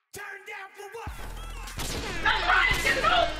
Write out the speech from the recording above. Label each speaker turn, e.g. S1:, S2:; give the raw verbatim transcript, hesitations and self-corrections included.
S1: Turn down for what? That's right, get it on!